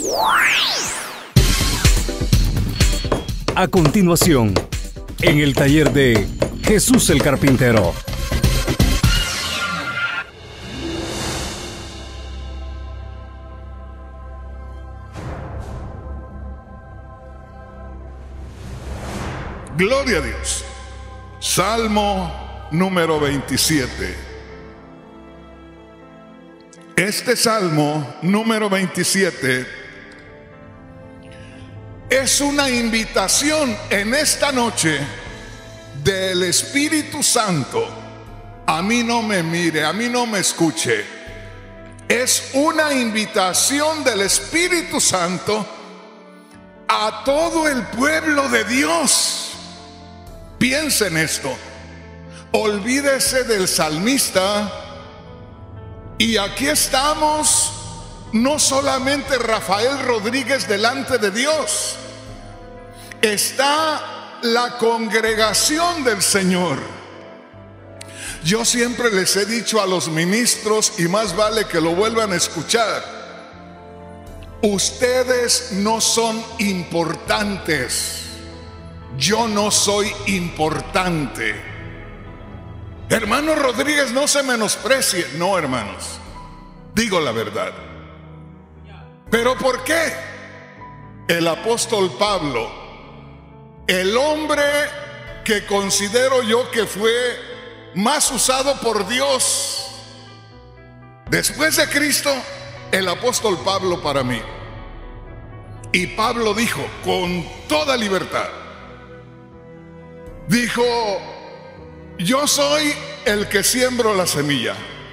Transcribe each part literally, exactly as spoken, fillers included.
A continuación, en el taller de Jesús el Carpintero. Gloria a Dios. Salmo número veintisiete. Este Salmo número veintisiete es una invitación en esta noche del Espíritu Santo. A mí no me mire, a mí no me escuche. Es una invitación del Espíritu Santo a todo el pueblo de Dios. Piensa en esto. Olvídese del salmista. Y aquí estamos, no solamente Rafael Rodríguez delante de Dios, está la congregación del Señor. Yo siempre les he dicho a los ministros, y más vale que lo vuelvan a escuchar: ustedes no son importantes. Yo no soy importante. Hermano Rodríguez, no se menosprecie. No, hermanos, digo la verdad. ¿Pero por qué? El apóstol Pablo, el hombre que considero yo que fue más usado por Dios después de Cristo, el apóstol Pablo para mí. Y Pablo dijo con toda libertad, dijo: yo soy el que siembro la semilla.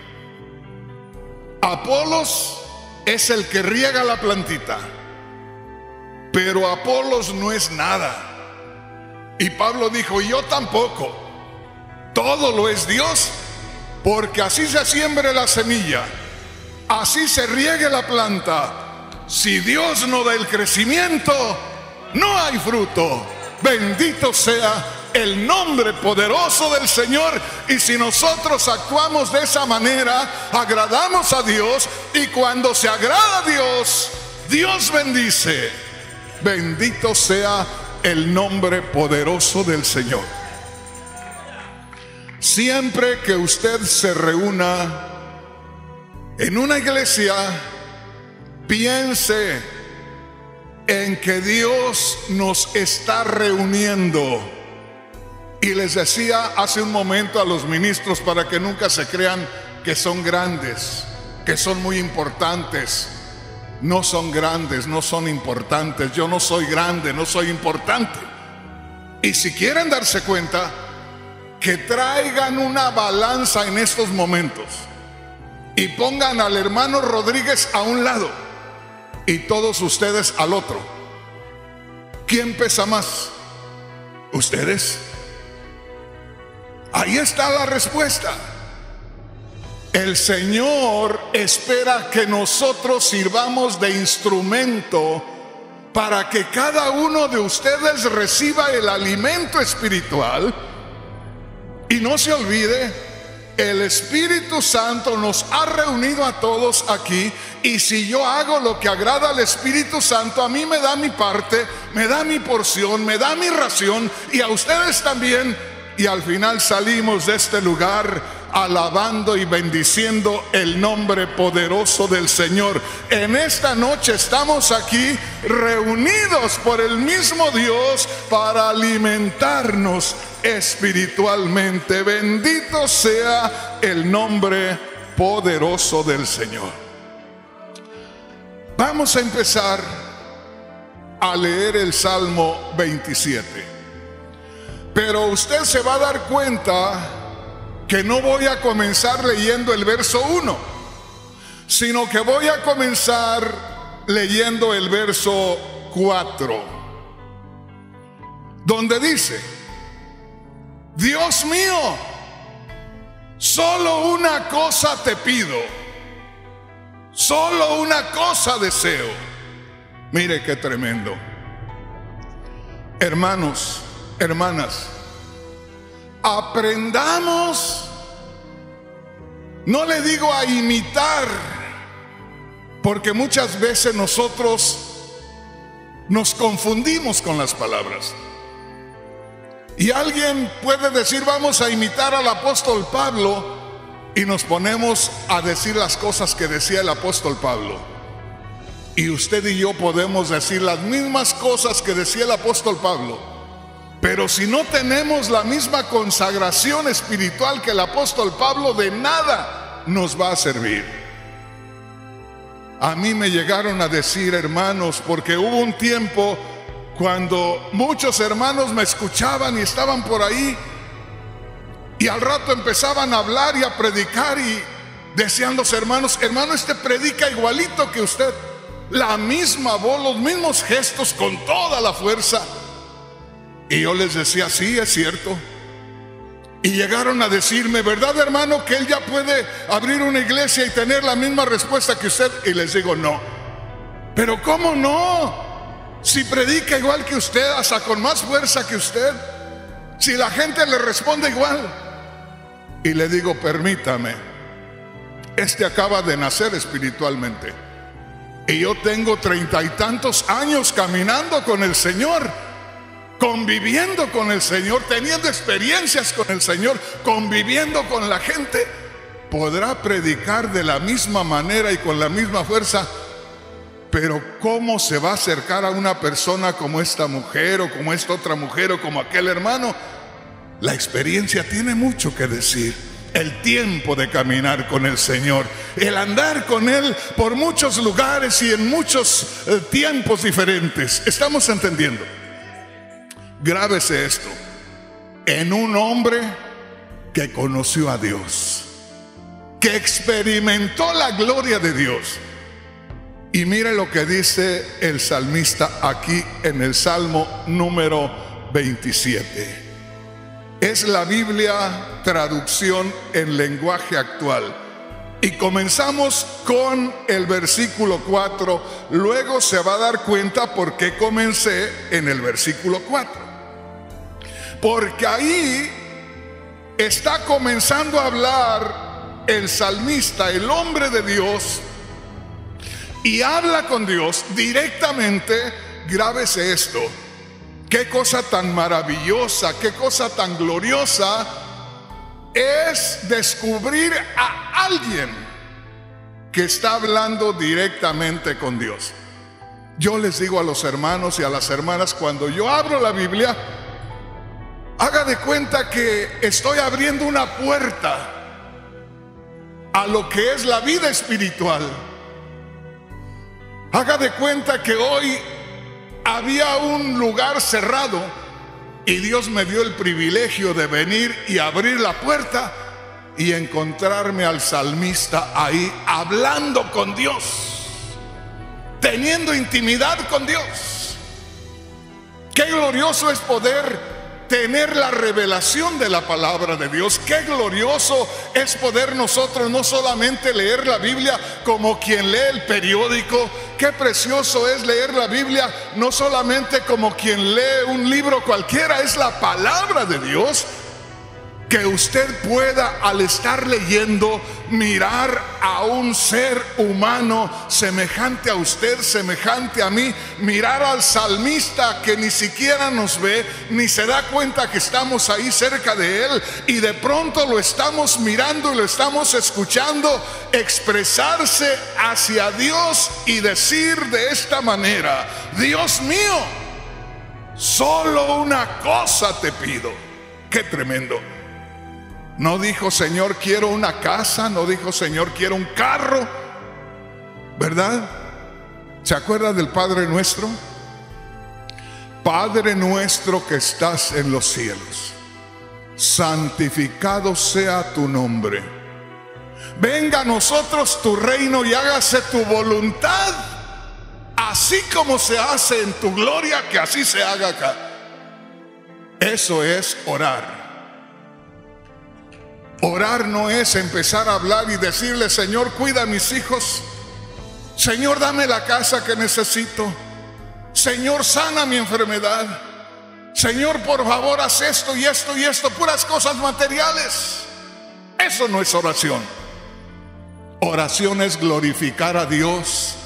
Apolos es el que riega la plantita, pero Apolos no es nada. Y Pablo dijo: yo tampoco. Todo lo es Dios, porque así se siembre la semilla, así se riegue la planta. Si Dios no da el crecimiento, no hay fruto. Bendito sea el nombre poderoso del Señor. Y si nosotros actuamos de esa manera, agradamos a Dios. Y cuando se agrada a Dios, Dios bendice. Bendito sea el nombre poderoso del Señor. Siempre que usted se reúna en una iglesia, piense en que Dios nos está reuniendo. Y les decía hace un momento a los ministros, para que nunca se crean que son grandes, que son muy importantes. No son grandes, no son importantes. Yo no soy grande, no soy importante. Y si quieren darse cuenta, que traigan una balanza en estos momentos y pongan al hermano Rodríguez a un lado y todos ustedes al otro. ¿Quién pesa más? ¿Ustedes? Ahí está la respuesta. El Señor espera que nosotros sirvamos de instrumento para que cada uno de ustedes reciba el alimento espiritual. Y no se olvide, el Espíritu Santo nos ha reunido a todos aquí. Y si yo hago lo que agrada al Espíritu Santo, a mí me da mi parte, me da mi porción, me da mi ración, y a ustedes también. Y al final salimos de este lugar alabando y bendiciendo el nombre poderoso del Señor. En esta noche estamos aquí reunidos por el mismo Dios para alimentarnos espiritualmente. Bendito sea el nombre poderoso del Señor. Vamos a empezar a leer el Salmo veintisiete. Pero usted se va a dar cuenta que no voy a comenzar leyendo el verso uno, sino que voy a comenzar leyendo el verso cuatro, donde dice: Dios mío, solo una cosa te pido, solo una cosa deseo. Mire qué tremendo. Hermanos, hermanas, aprendamos, no le digo a imitar, Porque muchas veces nosotros nos confundimos con las palabras. Y alguien puede decir, vamos a imitar al apóstol Pablo, y nos ponemos a decir las cosas que decía el apóstol Pablo. Y usted y yo podemos decir las mismas cosas que decía el apóstol Pablo, pero si no tenemos la misma consagración espiritual que el apóstol Pablo, de nada nos va a servir. A mí me llegaron a decir, hermanos, porque hubo un tiempo cuando muchos hermanos me escuchaban y estaban por ahí, y al rato empezaban a hablar y a predicar, y decían los hermanos, hermano, este predica igualito que usted, la misma voz, los mismos gestos, con toda la fuerza. Y yo les decía, sí, es cierto. Y llegaron a decirme, ¿verdad, hermano, que él ya puede abrir una iglesia y tener la misma respuesta que usted? Y les digo, no. Pero ¿cómo no? Si predica igual que usted, hasta con más fuerza que usted, si la gente le responde igual. Y le digo, permítame, este acaba de nacer espiritualmente, y yo tengo treinta y tantos años caminando con el Señor, conviviendo con el Señor, teniendo experiencias con el Señor, conviviendo con la gente. Podrá predicar de la misma manera y con la misma fuerza, pero ¿cómo se va a acercar a una persona como esta mujer, o como esta otra mujer, o como aquel hermano? La experiencia tiene mucho que decir. El tiempo de caminar con el Señor, el andar con Él por muchos lugares y en muchos eh, tiempos diferentes. ¿Estamos entendiendo? Grábese esto: en un hombre que conoció a Dios, que experimentó la gloria de Dios. Y mire lo que dice el salmista aquí en el Salmo número veintisiete. Es la Biblia traducción en lenguaje actual. Y comenzamos con el versículo cuatro. Luego se va a dar cuenta por qué comencé en el versículo cuatro. Porque ahí está comenzando a hablar el salmista, el hombre de Dios, y habla con Dios directamente. Grábese esto: qué cosa tan maravillosa, qué cosa tan gloriosa es descubrir a alguien que está hablando directamente con Dios. Yo les digo a los hermanos y a las hermanas, cuando yo abro la Biblia, haga de cuenta que estoy abriendo una puerta a lo que es la vida espiritual. Haga de cuenta que hoy había un lugar cerrado y Dios me dio el privilegio de venir y abrir la puerta y encontrarme al salmista ahí hablando con Dios, teniendo intimidad con Dios. Qué glorioso es poder tener la revelación de la palabra de Dios. Qué glorioso es poder nosotros no solamente leer la Biblia como quien lee el periódico. Qué precioso es leer la Biblia no solamente como quien lee un libro cualquiera. Es la palabra de Dios, que usted pueda, al estar leyendo, mirar a un ser humano semejante a usted, semejante a mí, mirar al salmista que ni siquiera nos ve, ni se da cuenta que estamos ahí cerca de él, y de pronto lo estamos mirando y lo estamos escuchando expresarse hacia Dios y decir de esta manera: Dios mío, solo una cosa te pido. Qué tremendo. No dijo, Señor, quiero una casa. No dijo, Señor, quiero un carro, ¿verdad? ¿Se acuerda del Padre Nuestro? Padre nuestro que estás en los cielos, santificado sea tu nombre. Venga a nosotros tu reino y hágase tu voluntad, así como se hace en tu gloria, que así se haga acá. Eso es orar. Orar no es empezar a hablar y decirle: Señor, cuida a mis hijos. Señor, dame la casa que necesito. Señor, sana mi enfermedad. Señor, por favor, haz esto y esto y esto. Puras cosas materiales. Eso no es oración. Oración es glorificar a Dios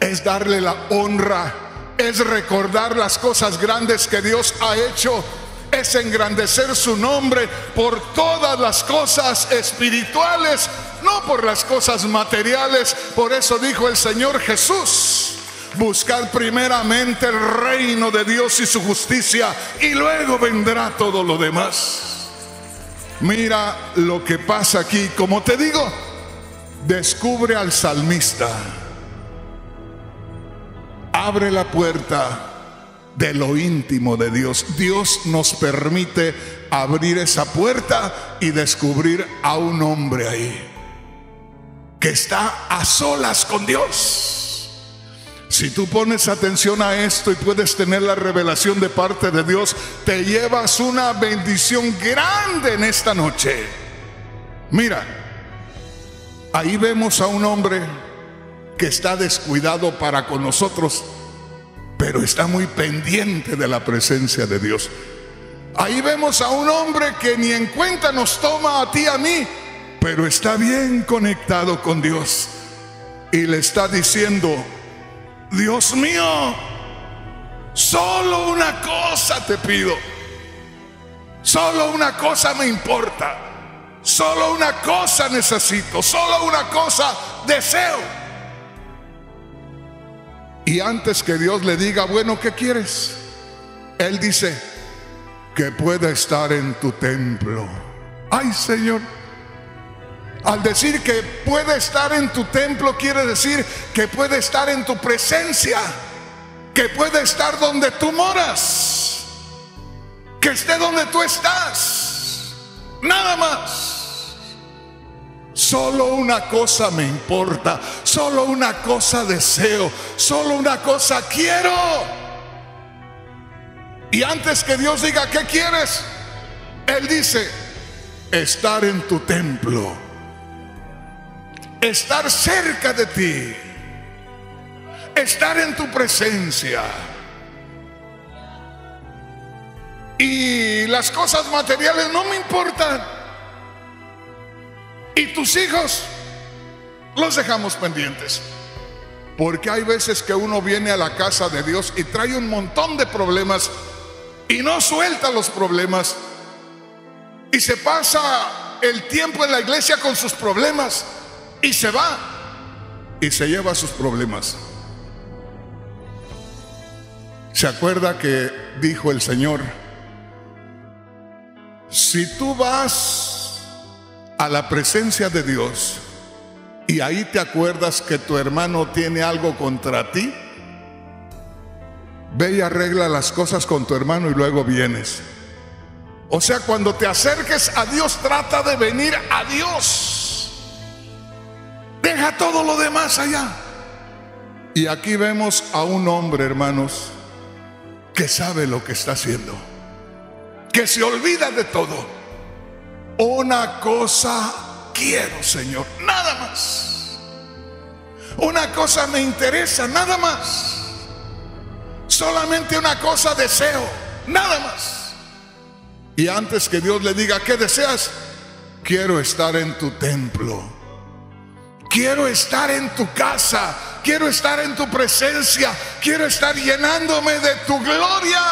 es darle la honra, es recordar las cosas grandes que Dios ha hecho, es engrandecer su nombre por todas las cosas espirituales, no por las cosas materiales. Por eso dijo el Señor Jesús: buscad primeramente el reino de Dios y su justicia, y luego vendrá todo lo demás. Mira lo que pasa aquí. Como te digo, descubre al salmista. Abre la puerta de lo íntimo de Dios. Dios nos permite abrir esa puerta y descubrir a un hombre ahí que está a solas con Dios. Si tú pones atención a esto y puedes tener la revelación de parte de Dios, te llevas una bendición grande en esta noche. Mira, ahí vemos a un hombre que está descuidado para con nosotros, pero está muy pendiente de la presencia de Dios. Ahí vemos a un hombre que ni en cuenta nos toma a ti, a mí, pero está bien conectado con Dios. Y le está diciendo: Dios mío, solo una cosa te pido, solo una cosa me importa, solo una cosa necesito, solo una cosa deseo. Y antes que Dios le diga: bueno, ¿qué quieres?, Él dice: que pueda estar en tu templo. Ay, Señor, al decir que puede estar en tu templo, quiere decir que puede estar en tu presencia, que puede estar donde tú moras, que esté donde tú estás, nada más. Solo una cosa me importa, solo una cosa deseo, solo una cosa quiero. Y antes que Dios diga: ¿qué quieres?, Él dice: estar en tu templo, estar cerca de ti, estar en tu presencia. Y las cosas materiales no me importan. Y tus hijos los dejamos pendientes. Porque hay veces que uno viene a la casa de Dios y trae un montón de problemas y no suelta los problemas, y se pasa el tiempo en la iglesia con sus problemas y se va y se lleva sus problemas. ¿Se acuerda que dijo el Señor: si tú vas a la presencia de Dios y ahí te acuerdas que tu hermano tiene algo contra ti, ve y arregla las cosas con tu hermano y luego vienes? O sea, cuando te acerques a Dios, trata de venir a Dios. Deja todo lo demás allá. Y aquí vemos a un hombre, hermanos, que sabe lo que está haciendo, que se olvida de todo. Una cosa quiero, Señor, nada más. Una cosa me interesa, nada más. Solamente una cosa deseo, nada más. Y antes que Dios le diga: ¿qué deseas?, quiero estar en tu templo, quiero estar en tu casa, quiero estar en tu presencia, quiero estar llenándome de tu gloria.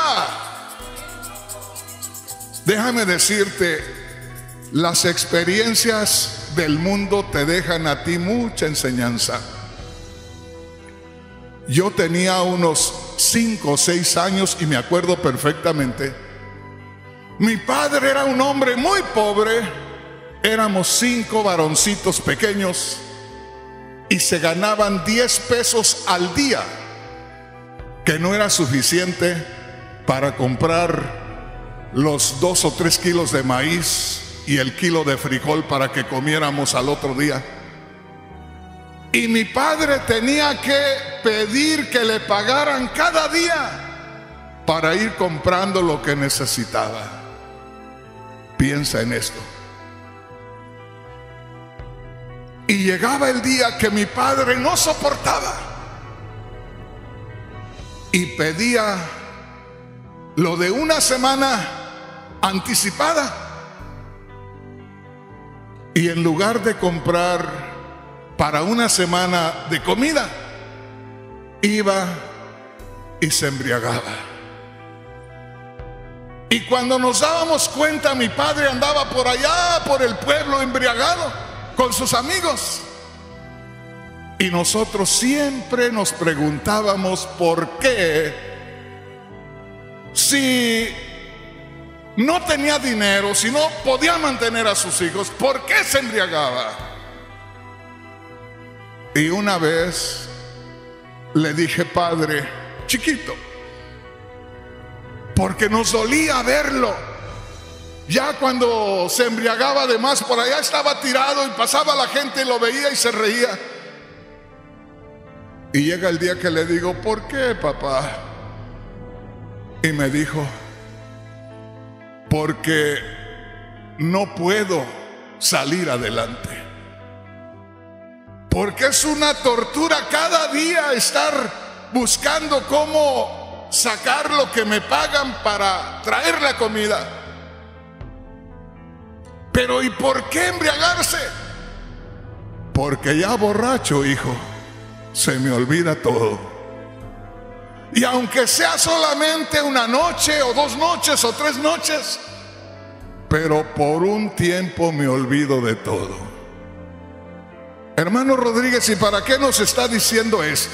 Déjame decirte, las experiencias del mundo te dejan a ti mucha enseñanza. Yo tenía unos cinco o seis años y me acuerdo perfectamente. Mi padre era un hombre muy pobre. Éramos cinco varoncitos pequeños y se ganaban diez pesos al día, que no era suficiente para comprar los dos o tres kilos de maíz y el kilo de frijol para que comiéramos al otro día. Y mi padre tenía que pedir que le pagaran cada día para ir comprando lo que necesitaba. Piensa en esto. Y llegaba el día que mi padre no soportaba y pedía lo de una semana anticipada. Y en lugar de comprar para una semana de comida, iba y se embriagaba. Y cuando nos dábamos cuenta, mi padre andaba por allá, por el pueblo, embriagado con sus amigos. Y nosotros siempre nos preguntábamos por qué, si no tenía dinero, si no podía mantener a sus hijos, ¿por qué se embriagaba? Y una vez le dije, padre, chiquito, porque nos dolía verlo. Ya cuando se embriagaba de más, por allá estaba tirado y pasaba la gente y lo veía y se reía. Y llega el día que le digo, ¿por qué, papá? Y me dijo, porque no puedo salir adelante. Porque es una tortura cada día estar buscando cómo sacar lo que me pagan para traer la comida. Pero ¿y por qué embriagarse? Porque ya borracho, hijo, se me olvida todo. Y aunque sea solamente una noche o dos noches o tres noches, pero por un tiempo me olvido de todo. Hermano Rodríguez, ¿y para qué nos está diciendo esto?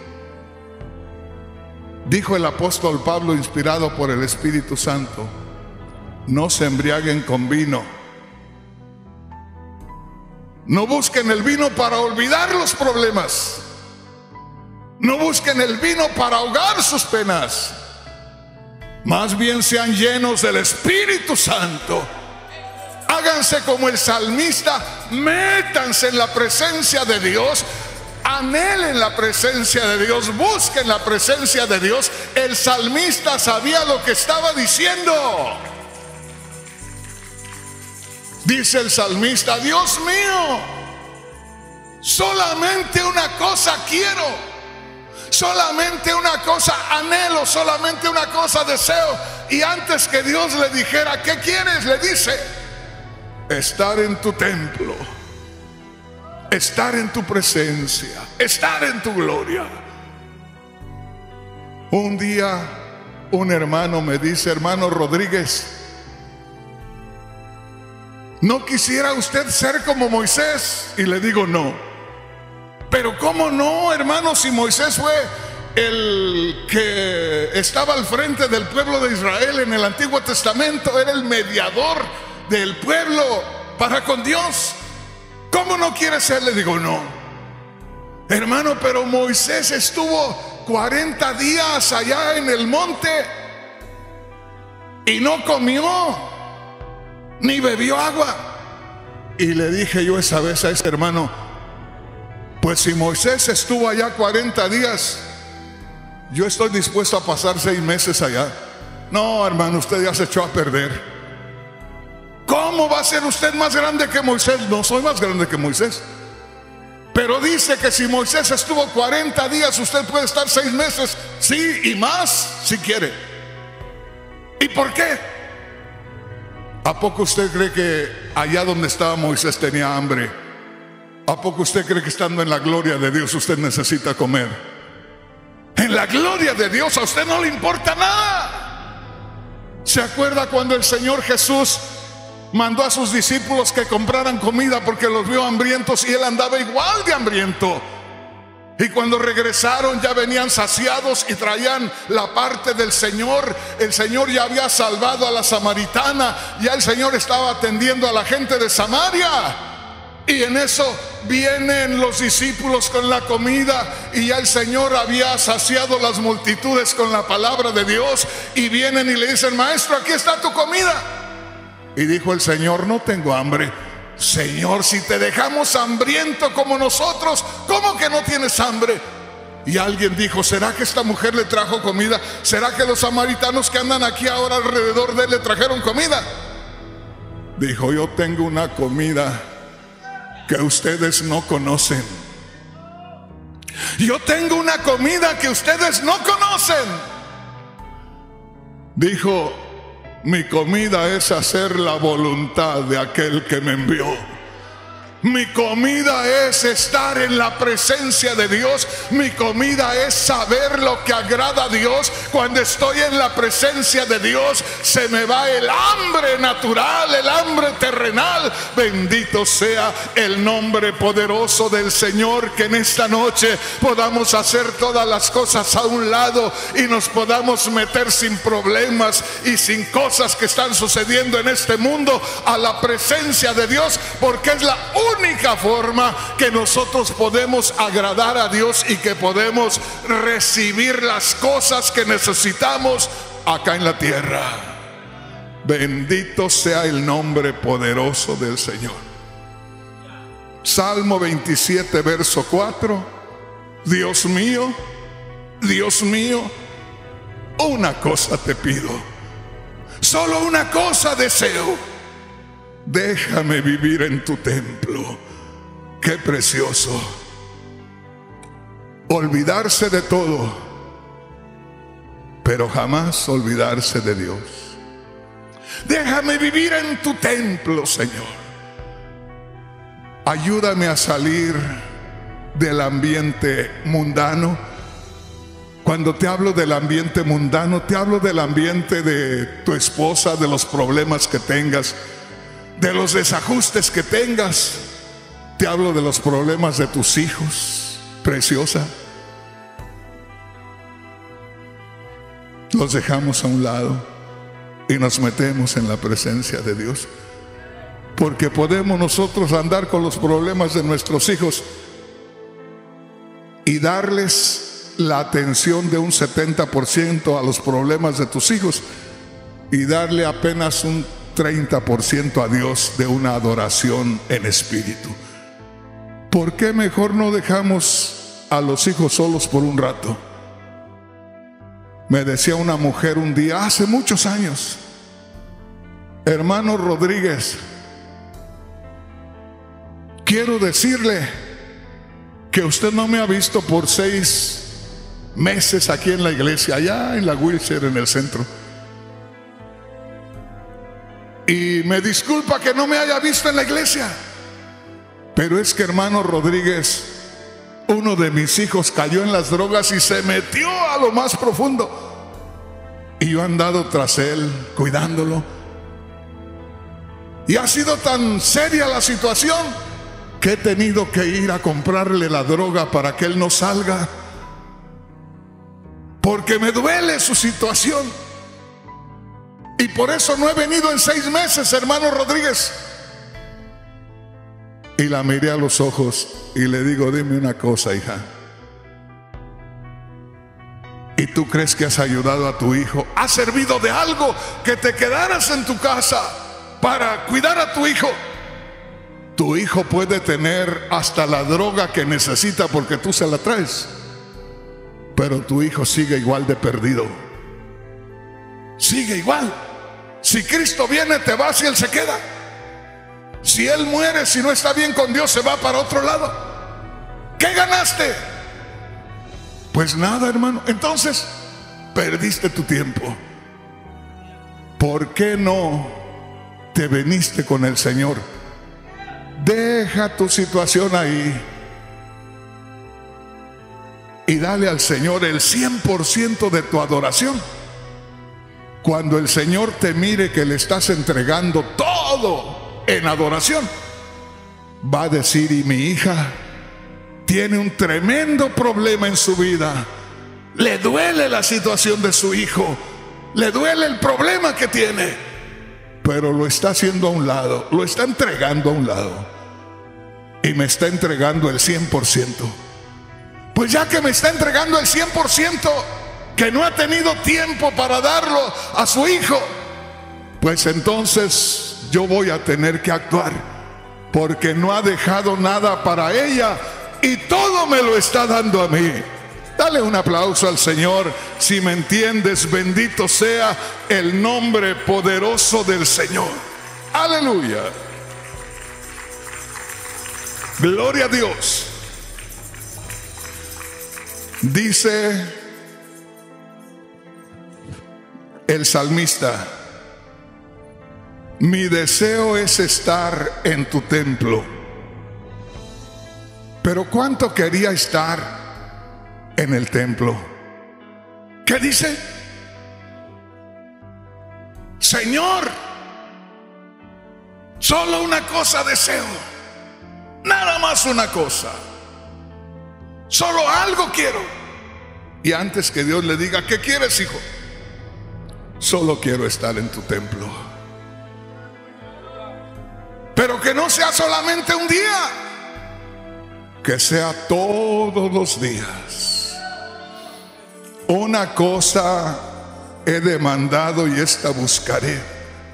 Dijo el apóstol Pablo, inspirado por el Espíritu Santo, no se embriaguen con vino. No busquen el vino para olvidar los problemas. No busquen el vino para ahogar sus penas. Más bien sean llenos del Espíritu Santo. Háganse como el salmista, métanse en la presencia de Dios, anhelen la presencia de Dios, busquen la presencia de Dios. El salmista sabía lo que estaba diciendo. Dice el salmista, Dios mío, solamente una cosa quiero, solamente una cosa anhelo, solamente una cosa deseo. Y antes que Dios le dijera, ¿qué quieres?, le dice, estar en tu templo, estar en tu presencia, estar en tu gloria. Un día un hermano me dice, hermano Rodríguez, ¿no quisiera usted ser como Moisés? Y le digo, no. Pero ¿cómo no, hermano? Si Moisés fue el que estaba al frente del pueblo de Israel en el Antiguo Testamento, era el mediador del pueblo para con Dios. ¿Cómo no quiere ser? Le digo, no. Hermano, pero Moisés estuvo cuarenta días allá en el monte y no comió ni bebió agua. Y le dije yo esa vez a ese hermano, pues si Moisés estuvo allá cuarenta días, yo estoy dispuesto a pasar seis meses allá. No, hermano, usted ya se echó a perder. ¿Cómo va a ser usted más grande que Moisés? No soy más grande que Moisés. Pero dice que si Moisés estuvo cuarenta días, usted puede estar seis meses, sí, y más si quiere. ¿Y por qué? ¿A poco usted cree que allá donde estaba Moisés tenía hambre? ¿A poco usted cree que estando en la gloria de Dios usted necesita comer? En la gloria de Dios a usted no le importa nada. ¿Se acuerda cuando el Señor Jesús mandó a sus discípulos que compraran comida porque los vio hambrientos y él andaba igual de hambriento? Y cuando regresaron ya venían saciados y traían la parte del Señor. El Señor ya había salvado a la samaritana, ya el Señor estaba atendiendo a la gente de Samaria. Y en eso vienen los discípulos con la comida y ya el Señor había saciado las multitudes con la palabra de Dios. Y vienen y le dicen, maestro, aquí está tu comida. Y dijo el Señor, no tengo hambre. Señor, si te dejamos hambriento como nosotros, ¿cómo que no tienes hambre? Y alguien dijo, ¿será que esta mujer le trajo comida? ¿Será que los samaritanos que andan aquí ahora alrededor de él le trajeron comida? Dijo, yo tengo una comida que ustedes no conocen. Yo tengo una comida que ustedes no conocen. Dijo, mi comida es hacer la voluntad de aquel que me envió. Mi comida es estar en la presencia de Dios. Mi comida es saber lo que agrada a Dios. Cuando estoy en la presencia de Dios, se me va el hambre natural, el hambre terrenal. Bendito sea el nombre poderoso del Señor. Que en esta noche podamos hacer todas las cosas a un lado y nos podamos meter sin problemas y sin cosas que están sucediendo en este mundo a la presencia de Dios, porque es la única forma que nosotros podemos agradar a Dios y que podemos recibir las cosas que necesitamos acá en la tierra. Bendito sea el nombre poderoso del Señor. Salmo veintisiete, verso cuatro. Dios mío, Dios mío, una cosa te pido, solo una cosa deseo: déjame vivir en tu templo. Qué precioso. Olvidarse de todo, pero jamás olvidarse de Dios. Déjame vivir en tu templo, Señor. Ayúdame a salir del ambiente mundano. Cuando te hablo del ambiente mundano, te hablo del ambiente de tu esposa, de los problemas que tengas, de los desajustes que tengas. Te hablo de los problemas de tus hijos, preciosa. Los dejamos a un lado y nos metemos en la presencia de Dios, porque podemos nosotros andar con los problemas de nuestros hijos y darles la atención de un setenta por ciento a los problemas de tus hijos y darle apenas un treinta por ciento a Dios de una adoración en espíritu. ¿Por qué mejor no dejamos a los hijos solos por un rato? Me decía una mujer un día, hace muchos años: hermano Rodríguez, quiero decirle que usted no me ha visto por seis meses aquí en la iglesia, allá en la Wilshire, en el centro. Y me disculpa que no me haya visto en la iglesia, pero es que, hermano Rodríguez, uno de mis hijos cayó en las drogas y se metió a lo más profundo, y yo he andado tras él cuidándolo, y ha sido tan seria la situación que he tenido que ir a comprarle la droga para que él no salga, porque me duele su situación. Y por eso no he venido en seis meses, hermano Rodríguez. Y la miré a los ojos y le digo: dime una cosa, hija. ¿Y tú crees que has ayudado a tu hijo? ¿Has servido de algo que te quedaras en tu casa para cuidar a tu hijo? Tu hijo puede tener hasta la droga que necesita porque tú se la traes, pero tu hijo sigue igual de perdido. Sigue igual. Si Cristo viene, te vas y Él se queda. Si Él muere, si no está bien con Dios, se va para otro lado. ¿Qué ganaste? Pues nada, hermano. Entonces, perdiste tu tiempo. ¿Por qué no te viniste con el Señor? Deja tu situación ahí y dale al Señor el cien por ciento de tu adoración. Cuando el Señor te mire que le estás entregando todo en adoración, va a decir: y mi hija tiene un tremendo problema en su vida, le duele la situación de su hijo, le duele el problema que tiene, pero lo está haciendo a un lado, lo está entregando a un lado, y me está entregando el cien por ciento. Pues ya que me está entregando el cien por ciento, que no ha tenido tiempo para darlo a su hijo, pues entonces yo voy a tener que actuar, porque no ha dejado nada para ella y todo me lo está dando a mí. Dale un aplauso al Señor si me entiendes. Bendito sea el nombre poderoso del Señor. Aleluya. Gloria a Dios. Dice el salmista: mi deseo es estar en tu templo. Pero cuánto quería estar en el templo. ¿Qué dice? Señor, solo una cosa deseo, nada más una cosa, solo algo quiero. Y antes que Dios le diga, ¿qué quieres, hijo? Solo quiero estar en tu templo. Pero que no sea solamente un día, que sea todos los días. Una cosa he demandado y esta buscaré.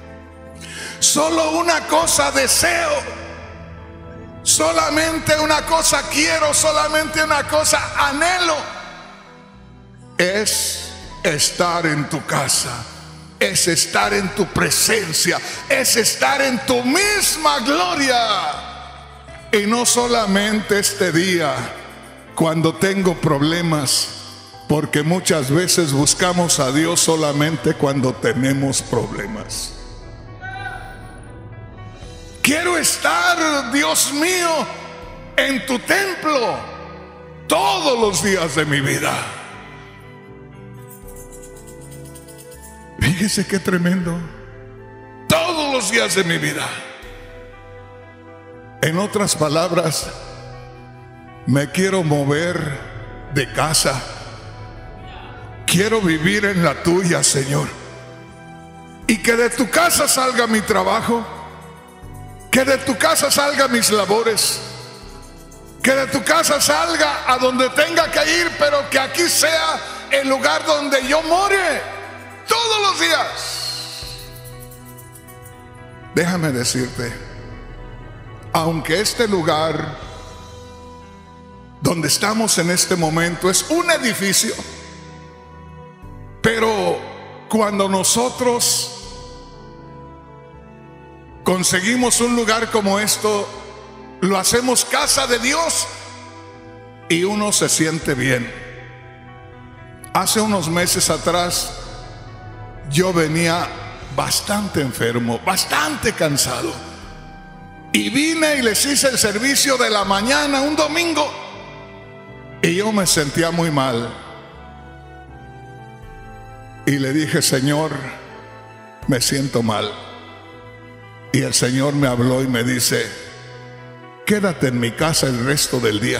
Solo una cosa deseo, solamente una cosa quiero, solamente una cosa anhelo. Es estar en tu casa, es estar en tu presencia, es estar en tu misma gloria. Y no solamente este día, cuando tengo problemas, porque muchas veces buscamos a Dios solamente cuando tenemos problemas. Quiero estar, Dios mío, en tu templo todos los días de mi vida. Fíjese qué tremendo. Todos los días de mi vida. En otras palabras, me quiero mover de casa. Quiero vivir en la tuya, Señor. Y que de tu casa salga mi trabajo. Que de tu casa salga mis labores. Que de tu casa salga a donde tenga que ir, pero que aquí sea el lugar donde yo more. Todos los días. Déjame decirte, aunque este lugar donde estamos en este momento es un edificio, pero cuando nosotros conseguimos un lugar como esto, lo hacemos casa de Dios y uno se siente bien. Hace unos meses atrás yo venía bastante enfermo, bastante cansado, y vine y les hice el servicio de la mañana un domingo y yo me sentía muy mal. Y le dije, Señor, me siento mal. Y el Señor me habló y me dice, quédate en mi casa el resto del día.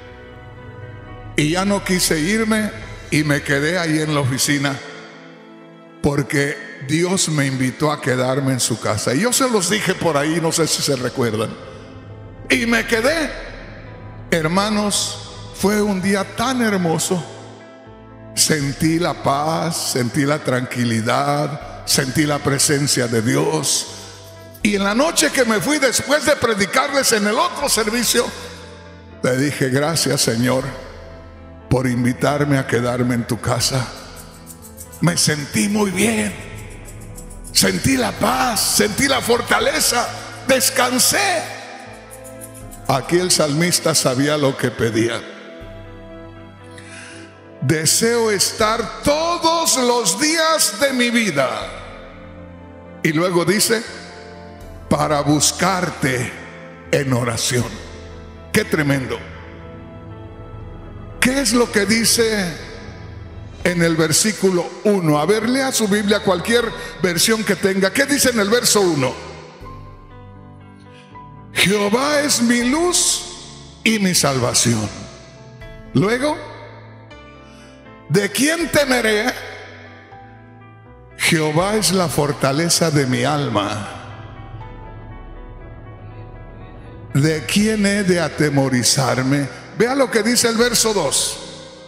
Y ya no quise irme y me quedé ahí en la oficina, porque Dios me invitó a quedarme en su casa. Y yo se los dije por ahí, no sé si se recuerdan. Y me quedé. Hermanos, fue un día tan hermoso. Sentí la paz, sentí la tranquilidad, sentí la presencia de Dios. Y en la noche que me fui, después de predicarles en el otro servicio, le dije, gracias, Señor, por invitarme a quedarme en tu casa. Me sentí muy bien, sentí la paz, sentí la fortaleza, descansé. Aquí el salmista sabía lo que pedía. Deseo estar todos los días de mi vida. Y luego dice, para buscarte en oración. Qué tremendo. ¿Qué es lo que dice en el versículo uno? A ver, lea su Biblia, cualquier versión que tenga. ¿Qué dice en el verso uno? Jehová es mi luz y mi salvación. Luego, ¿de quién temeré? Jehová es la fortaleza de mi alma. ¿De quién he de atemorizarme? Vea lo que dice el verso dos.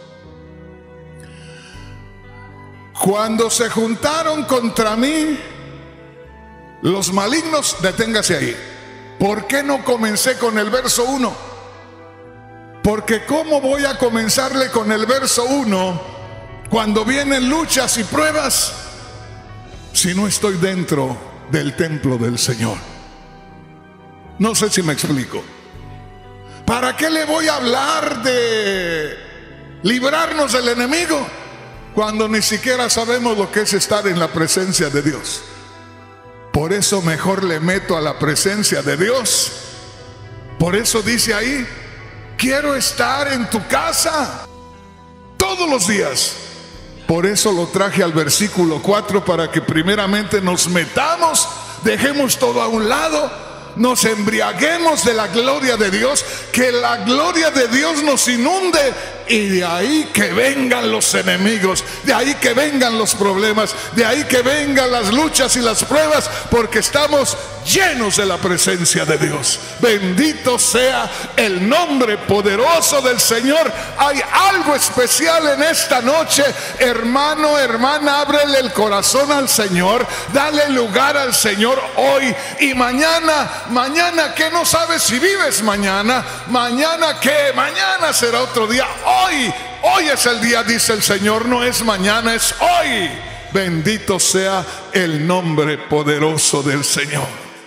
Cuando se juntaron contra mí los malignos, deténgase ahí. ¿Por qué no comencé con el verso uno? Porque ¿cómo voy a comenzarle con el verso uno cuando vienen luchas y pruebas si no estoy dentro del templo del Señor? No sé si me explico. ¿Para qué le voy a hablar de librarnos del enemigo cuando ni siquiera sabemos lo que es estar en la presencia de Dios? Por eso mejor le meto a la presencia de Dios. Por eso dice ahí quiero estar en tu casa todos los días. Por eso lo traje al versículo cuatro, para que primeramente nos metamos, dejemos todo a un lado, nos embriaguemos de la gloria de Dios, que la gloria de Dios nos inunde, y de ahí que vengan los enemigos, de ahí que vengan los problemas, de ahí que vengan las luchas y las pruebas, porque estamos llenos de la presencia de Dios. Bendito sea el nombre poderoso del Señor. Hay algo especial en esta noche, hermano, hermana. Ábrele el corazón al Señor, dale lugar al Señor hoy y mañana. Mañana que no sabes si vives mañana, mañana que mañana será otro día. Hoy, hoy es el día, dice el Señor, no es mañana, es hoy. Bendito sea el nombre poderoso del Señor.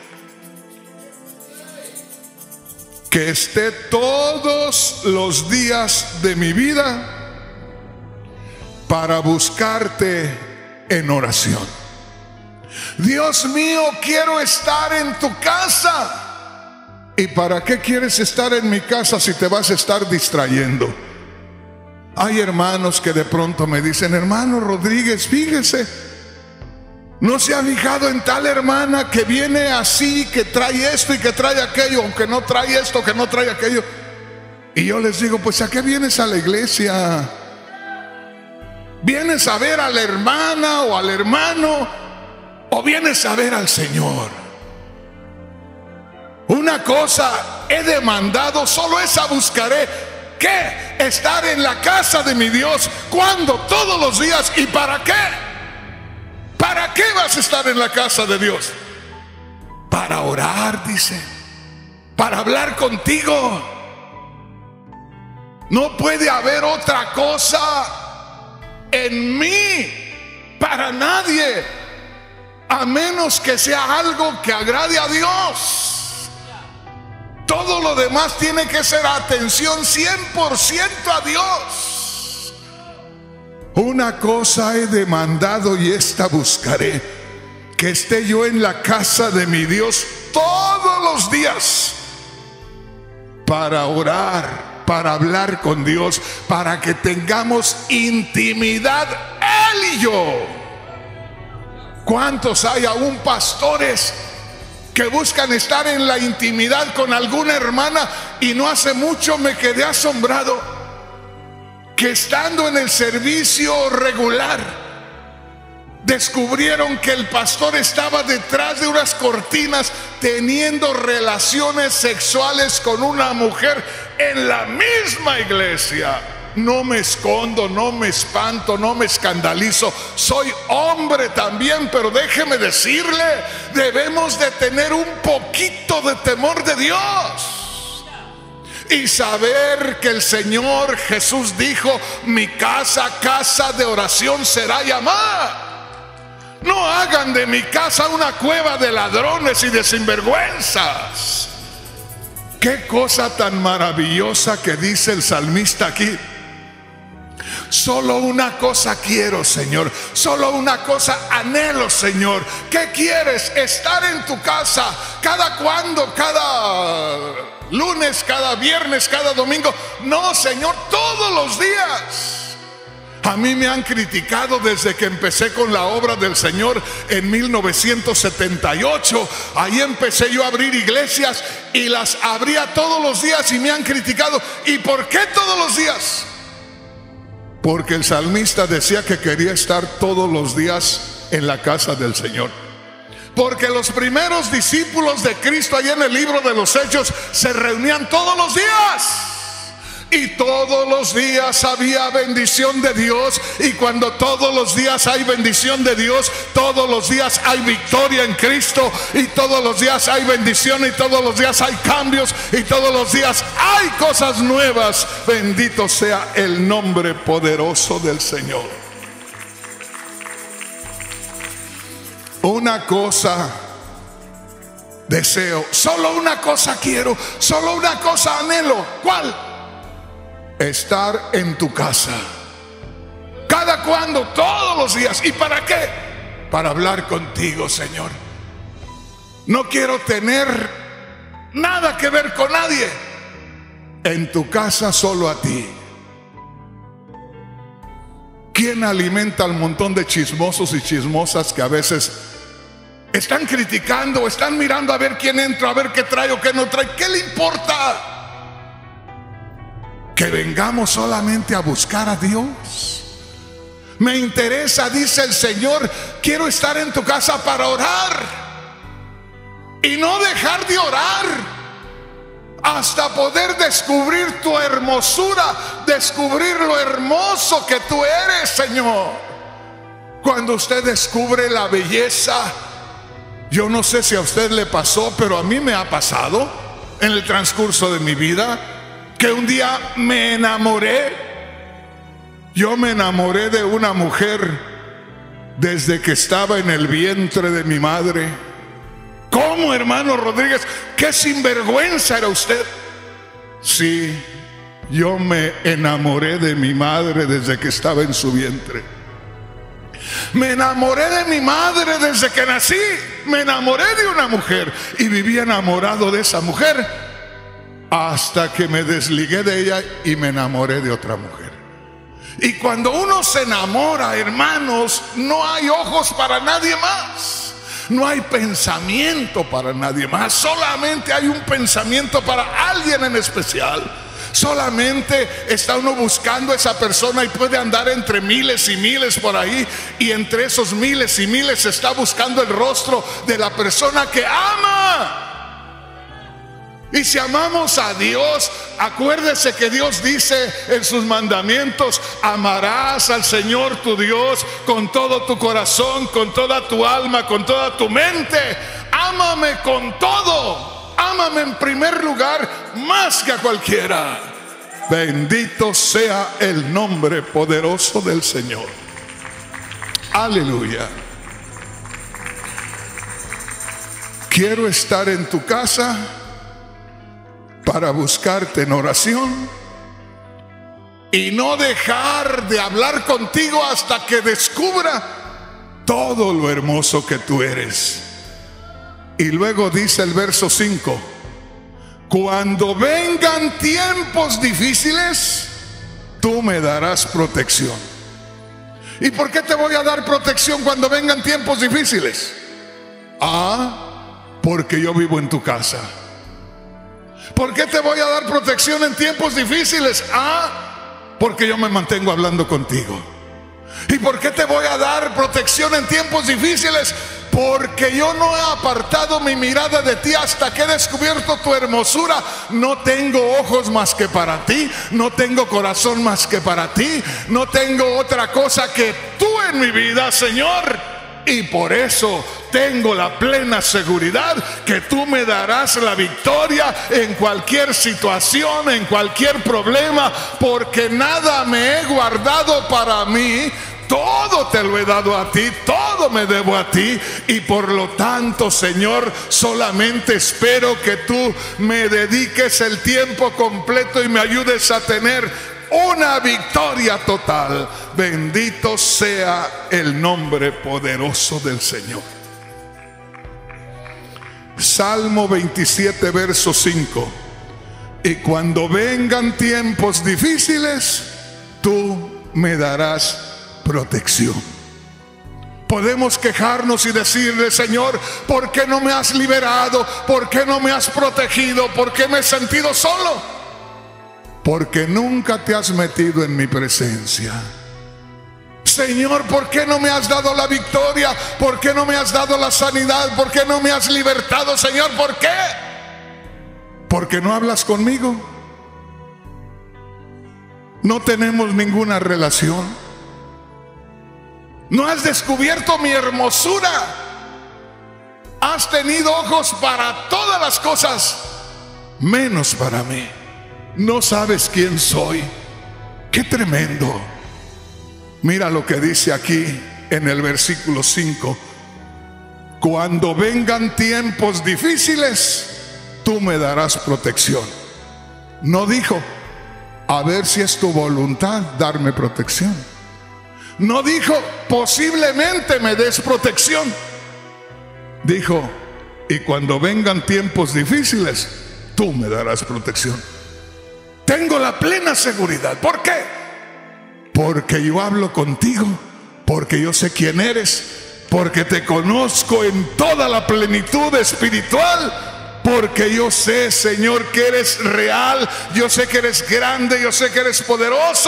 Que esté todos los días de mi vida para buscarte en oración. Dios mío, quiero estar en tu casa. ¿Y para qué quieres estar en mi casa si te vas a estar distrayendo? Hay hermanos que de pronto me dicen: hermano Rodríguez, fíjese, ¿no se ha fijado en tal hermana que viene así, que trae esto y que trae aquello, aunque no trae esto, que no trae aquello? Y yo les digo: pues ¿a qué vienes a la iglesia? ¿Vienes a ver a la hermana o al hermano, o vienes a ver al Señor? Una cosa he demandado, solo esa buscaré, que estar en la casa de mi Dios. ¿Cuándo? Todos los días. ¿Y para qué? ¿Para qué vas a estar en la casa de Dios? Para orar, dice, para hablar contigo. No puede haber otra cosa en mí para nadie, a menos que sea algo que agrade a Dios. Todo lo demás tiene que ser atención cien por ciento a Dios. Una cosa he demandado y esta buscaré, que esté yo en la casa de mi Dios todos los días, para orar, para hablar con Dios, para que tengamos intimidad Él y yo. ¿Cuántos hay aún pastores que buscan estar en la intimidad con alguna hermana? Y no hace mucho me quedé asombrado que, estando en el servicio regular, descubrieron que el pastor estaba detrás de unas cortinas teniendo relaciones sexuales con una mujer en la misma iglesia. No me escondo, no me espanto, no me escandalizo. Soy hombre también, pero déjeme decirle, debemos de tener un poquito de temor de Dios y saber que el Señor Jesús dijo: mi casa, casa de oración será llamada. No hagan de mi casa una cueva de ladrones y de sinvergüenzas. Qué cosa tan maravillosa que dice el salmista aquí: solo una cosa quiero, Señor, solo una cosa anhelo, Señor. ¿Qué quieres? Estar en tu casa. ¿Cada cuándo? ¿Cada lunes? ¿Cada viernes? ¿Cada domingo? No, Señor, todos los días. A mí me han criticado desde que empecé con la obra del Señor en mil novecientos setenta y ocho. Ahí empecé yo a abrir iglesias y las abría todos los días, y me han criticado. ¿Y por qué todos los días? Porque el salmista decía que quería estar todos los días en la casa del Señor. Porque los primeros discípulos de Cristo, allá en el libro de los Hechos, se reunían todos los días. Y todos los días había bendición de Dios. Y cuando todos los días hay bendición de Dios, todos los días hay victoria en Cristo. Y todos los días hay bendición, y todos los días hay cambios, y todos los días hay cosas nuevas. Bendito sea el nombre poderoso del Señor. Una cosa deseo, solo una cosa quiero, solo una cosa anhelo. ¿Cuál? Estar en tu casa. ¿Cada cuándo? Todos los días. ¿Y para qué? Para hablar contigo, Señor. No quiero tener nada que ver con nadie. en tu casa solo a ti. ¿Quién alimenta al montón de chismosos y chismosas que a veces están criticando, están mirando a ver quién entra, a ver qué trae o qué no trae? ¿Qué le importa? Que vengamos solamente a buscar a Dios. Me interesa, dice el Señor, quiero estar en tu casa para orar y no dejar de orar hasta poder descubrir tu hermosura, descubrir lo hermoso que tú eres, Señor. Cuando usted descubre la belleza, yo no sé si a usted le pasó, pero a mí me ha pasado en el transcurso de mi vida, que un día me enamoré. Yo me enamoré de una mujer desde que estaba en el vientre de mi madre. ¿Cómo, hermano Rodríguez? ¿Qué sinvergüenza era usted? Sí, yo me enamoré de mi madre desde que estaba en su vientre. Me enamoré de mi madre desde que nací. Me enamoré de una mujer y viví enamorado de esa mujer hasta que me desligué de ella y me enamoré de otra mujer. Y cuando uno se enamora, hermanos, no hay ojos para nadie más, no hay pensamiento para nadie más, solamente hay un pensamiento para alguien en especial. Solamente está uno buscando a esa persona y puede andar entre miles y miles por ahí, y entre esos miles y miles está buscando el rostro de la persona que ama. Y si amamos a Dios, acuérdese que Dios dice en sus mandamientos: amarás al Señor tu Dios con todo tu corazón, con toda tu alma, con toda tu mente. Ámame con todo, ámame en primer lugar más que a cualquiera. Bendito sea el nombre poderoso del Señor. Aleluya. Quiero estar en tu casa para buscarte en oración y no dejar de hablar contigo hasta que descubra todo lo hermoso que tú eres. Y luego dice el verso cinco: cuando vengan tiempos difíciles, tú me darás protección. ¿Y por qué te voy a dar protección cuando vengan tiempos difíciles? Ah, porque yo vivo en tu casa. ¿Por qué te voy a dar protección en tiempos difíciles? Ah, porque yo me mantengo hablando contigo. ¿Y por qué te voy a dar protección en tiempos difíciles? Porque yo no he apartado mi mirada de ti hasta que he descubierto tu hermosura. No tengo ojos más que para ti, no tengo corazón más que para ti, no tengo otra cosa que tú en mi vida, Señor. Y por eso tengo la plena seguridad que tú me darás la victoria en cualquier situación, en cualquier problema, porque nada me he guardado para mí. Todo te lo he dado a ti, todo me debo a ti. Y por lo tanto, Señor, solamente espero que tú me dediques el tiempo completo y me ayudes a tener una victoria total. Bendito sea el nombre poderoso del Señor. Salmo veintisiete, verso cinco: y cuando vengan tiempos difíciles, tú me darás protección. Podemos quejarnos y decirle: Señor, ¿por qué no me has liberado? ¿Por qué no me has protegido? ¿Por qué me he sentido solo? Porque nunca te has metido en mi presencia. Señor, ¿por qué no me has dado la victoria? ¿Por qué no me has dado la sanidad? ¿Por qué no me has libertado, Señor? ¿Por qué? Porque no hablas conmigo. No tenemos ninguna relación. No has descubierto mi hermosura. Has tenido ojos para todas las cosas, menos para mí. No sabes quién soy. Qué tremendo. Mira lo que dice aquí en el versículo cinco: cuando vengan tiempos difíciles, tú me darás protección. No dijo: a ver si es tu voluntad darme protección. No dijo: posiblemente me des protección. Dijo: y cuando vengan tiempos difíciles, tú me darás protección. Tengo la plena seguridad. ¿Por qué? Porque yo hablo contigo, porque yo sé quién eres, porque te conozco en toda la plenitud espiritual, porque yo sé, Señor, que eres real, yo sé que eres grande, yo sé que eres poderoso.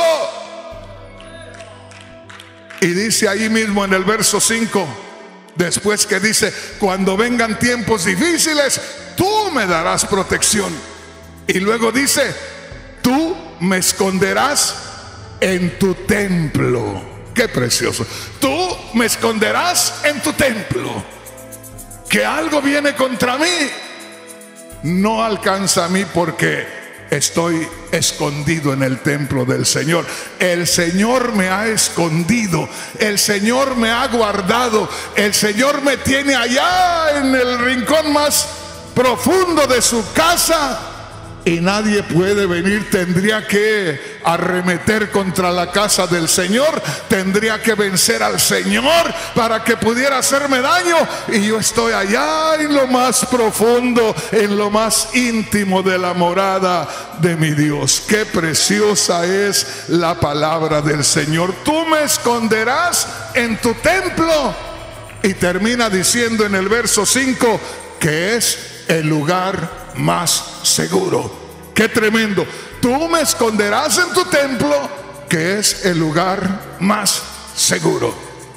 Y dice ahí mismo en el verso cinco, después que dice, cuando vengan tiempos difíciles, tú me darás protección. Y luego dice, tú me esconderás en tu templo. Qué precioso. Tú me esconderás en tu templo. Que algo viene contra mí, no alcanza a mí porque estoy escondido en el templo del Señor. El Señor me ha escondido, el Señor me ha guardado, el Señor me tiene allá en el rincón más profundo de su casa. Y nadie puede venir. Tendría que arremeter contra la casa del Señor, tendría que vencer al Señor para que pudiera hacerme daño. Y yo estoy allá en lo más profundo, en lo más íntimo de la morada de mi Dios. Qué preciosa es la palabra del Señor. Tú me esconderás en tu templo. Y termina diciendo en el verso cinco que es el lugar más seguro. Qué tremendo. Tú me esconderás en tu templo, que es el lugar más seguro.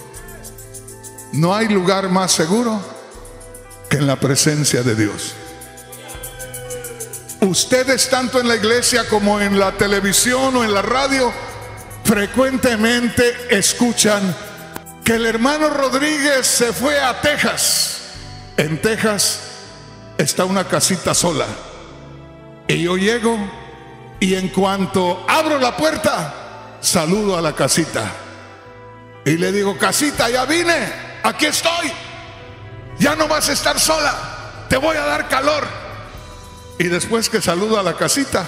No hay lugar más seguro que en la presencia de Dios. Ustedes, tanto en la iglesia como en la televisión o en la radio, frecuentemente escuchan que el hermano Rodríguez se fue a Texas. En Texas está una casita sola. Y yo llego y en cuanto abro la puerta, saludo a la casita. Y le digo, casita, ya vine, aquí estoy. Ya no vas a estar sola, te voy a dar calor. Y después que saludo a la casita,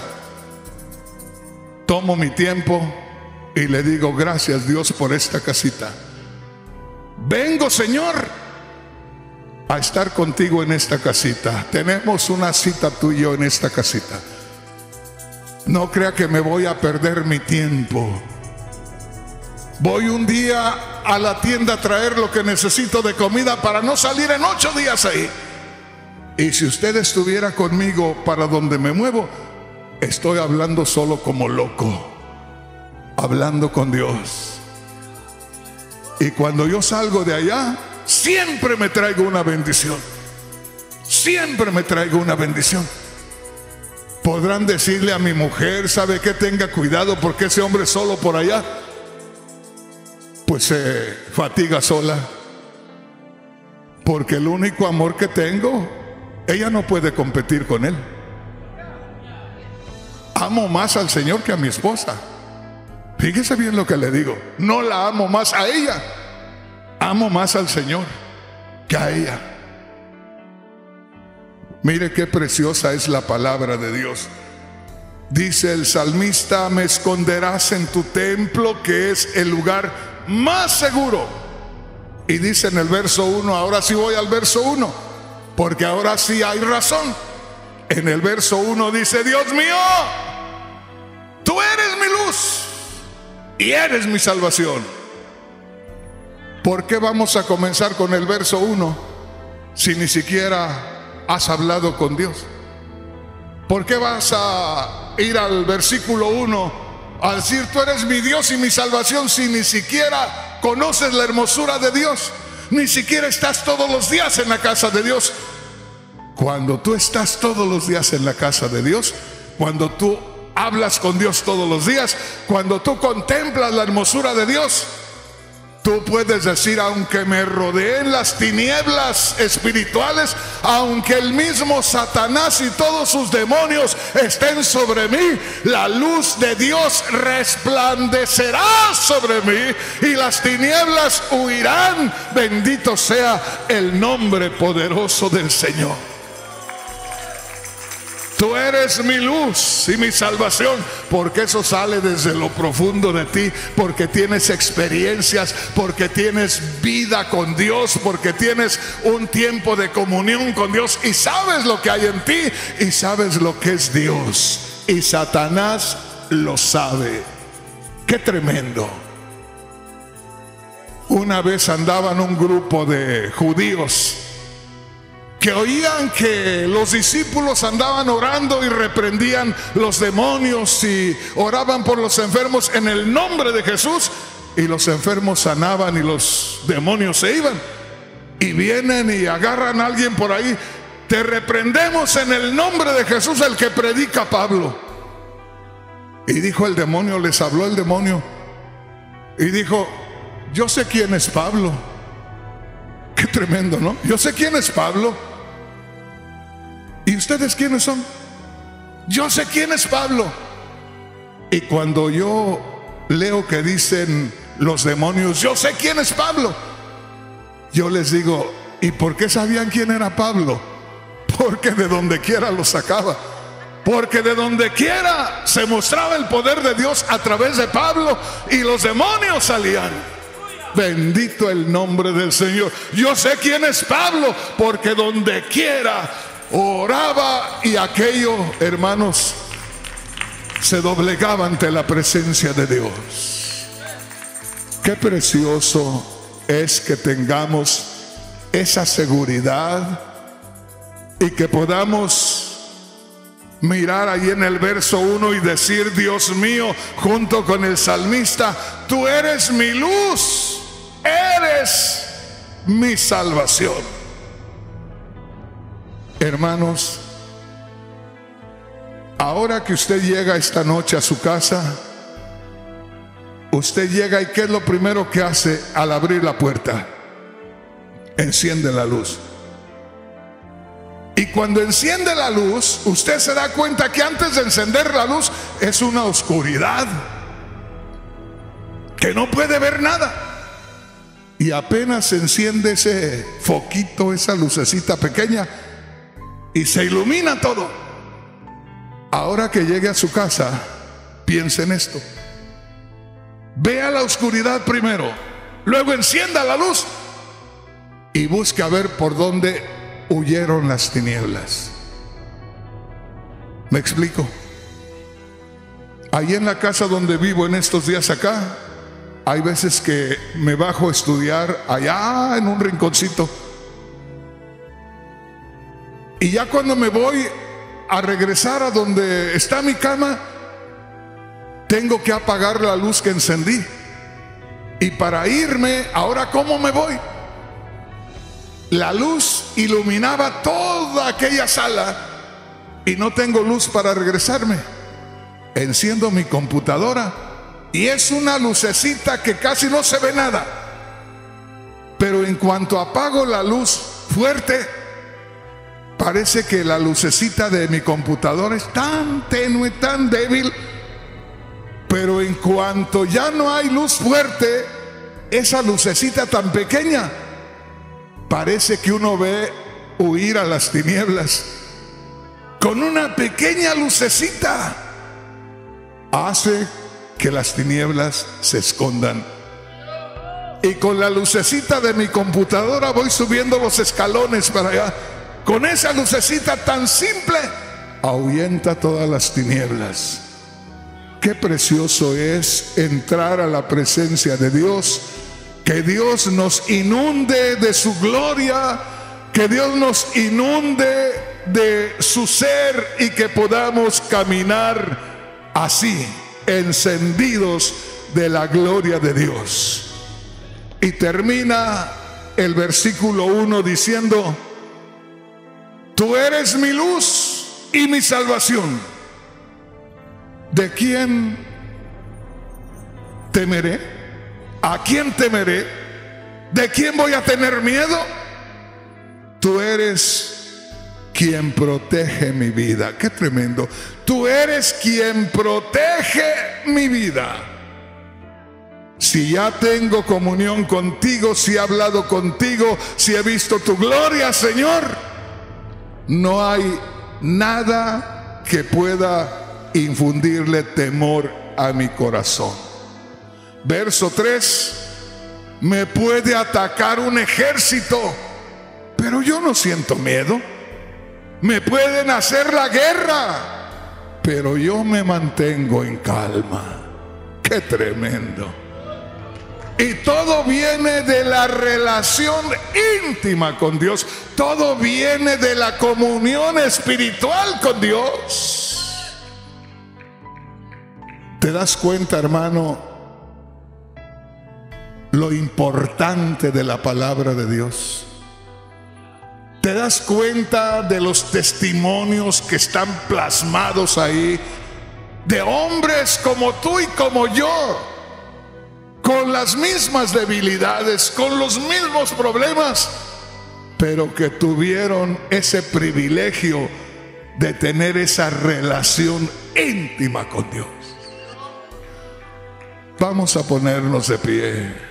tomo mi tiempo y le digo, gracias Dios por esta casita. Vengo, Señor, a estar contigo en esta casita. Tenemos una cita tú y yo en esta casita. No crea que me voy a perder mi tiempo. Voy un día a la tienda a traer lo que necesito de comida para no salir en ocho días ahí. Y si usted estuviera conmigo para donde me muevo, estoy hablando solo como loco, hablando con Dios. Y cuando yo salgo de allá, siempre me traigo una bendición. Siempre me traigo una bendición. Podrán decirle a mi mujer, ¿sabe qué? Tenga cuidado porque ese hombre solo por allá, pues se fatiga sola. Porque el único amor que tengo, ella no puede competir con él. Amo más al Señor que a mi esposa. Fíjese bien lo que le digo. No la amo más a ella, amo más al Señor que a ella. Mire qué preciosa es la palabra de Dios. Dice el salmista, me esconderás en tu templo, que es el lugar más seguro. Y dice en el verso uno, ahora sí voy al verso uno, porque ahora sí hay razón. En el verso uno dice, Dios mío, tú eres mi luz y eres mi salvación. ¿Por qué vamos a comenzar con el verso uno si ni siquiera has hablado con Dios? ¿Por qué vas a ir al versículo uno a decir tú eres mi Dios y mi salvación si ni siquiera conoces la hermosura de Dios? Ni siquiera estás todos los días en la casa de Dios. Cuando tú estás todos los días en la casa de Dios, cuando tú hablas con Dios todos los días, cuando tú contemplas la hermosura de Dios, tú puedes decir, aunque me rodeen las tinieblas espirituales, aunque el mismo Satanás y todos sus demonios estén sobre mí, la luz de Dios resplandecerá sobre mí y las tinieblas huirán. Bendito sea el nombre poderoso del Señor. Tú eres mi luz y mi salvación, porque eso sale desde lo profundo de ti, porque tienes experiencias, porque tienes vida con Dios, porque tienes un tiempo de comunión con Dios y sabes lo que hay en ti y sabes lo que es Dios. y Satanás lo sabe. ¡Qué tremendo! Una vez andaban un grupo de judíos que oían que los discípulos andaban orando y reprendían los demonios y oraban por los enfermos en el nombre de Jesús, y los enfermos sanaban y los demonios se iban. Y vienen y agarran a alguien por ahí: te reprendemos en el nombre de Jesús, el que predica Pablo. Y dijo el demonio, les habló el demonio y dijo: yo sé quién es Pablo. Qué tremendo, ¿no? Yo sé quién es Pablo. ¿Y ustedes quiénes son? Yo sé quién es Pablo. Y cuando yo leo que dicen los demonios: yo sé quién es Pablo, yo les digo: ¿y por qué sabían quién era Pablo? Porque de donde quiera lo sacaba. Porque de donde quiera se mostraba el poder de Dios a través de Pablo y los demonios salían. Bendito el nombre del Señor. Yo sé quién es Pablo, porque donde quiera oraba y aquello, hermanos, se doblegaba ante la presencia de Dios. Qué precioso es que tengamos esa seguridad y que podamos mirar ahí en el verso uno y decir: Dios mío, junto con el salmista, tú eres mi luz, eres mi salvación. Hermanos, ahora que usted llega esta noche a su casa, usted llega y ¿qué es lo primero que hace al abrir la puerta? Enciende la luz. Y cuando enciende la luz, usted se da cuenta que antes de encender la luz es una oscuridad, que no puede ver nada. Y apenas se enciende ese foquito, esa lucecita pequeña, y se ilumina todo. Ahora que llegue a su casa, piense en esto: vea la oscuridad primero, luego encienda la luz y busque a ver por dónde huyeron las tinieblas. ¿Me explico? Ahí en la casa donde vivo en estos días acá, hay veces que me bajo a estudiar allá en un rinconcito, y ya cuando me voy a regresar a donde está mi cama, tengo que apagar la luz que encendí. Y para irme, ahora ¿cómo me voy? La luz iluminaba toda aquella sala y no tengo luz para regresarme. Enciendo mi computadora y es una lucecita que casi no se ve nada. Pero en cuanto apago la luz fuerte, parece que la lucecita de mi computadora es tan tenue, tan débil. Pero en cuanto ya no hay luz fuerte, esa lucecita tan pequeña, parece que uno ve huir a las tinieblas. Con una pequeña lucecita hace que las tinieblas se escondan. Y con la lucecita de mi computadora voy subiendo los escalones para allá. Con esa lucecita tan simple, ahuyenta todas las tinieblas. Qué precioso es entrar a la presencia de Dios. Que Dios nos inunde de su gloria, que Dios nos inunde de su ser y que podamos caminar así, encendidos de la gloria de Dios. Y termina el versículo uno diciendo: tú eres mi luz y mi salvación. ¿De quién temeré? ¿A quién temeré? ¿De quién voy a tener miedo? Tú eres quien protege mi vida. Qué tremendo. Tú eres quien protege mi vida. Si ya tengo comunión contigo, si he hablado contigo, si he visto tu gloria, Señor, no hay nada que pueda infundirle temor a mi corazón. Verso tres: me puede atacar un ejército, pero yo no siento miedo. Me pueden hacer la guerra, pero yo me mantengo en calma. ¡Qué tremendo! Y todo viene de la relación íntima con Dios. Todo viene de la comunión espiritual con Dios. ¿Te das cuenta, hermano, lo importante de la palabra de Dios? ¿Te das cuenta de los testimonios que están plasmados ahí? De hombres como tú y como yo, con las mismas debilidades, con los mismos problemas, pero que tuvieron ese privilegio de tener esa relación íntima con Dios. Vamos a ponernos de pie.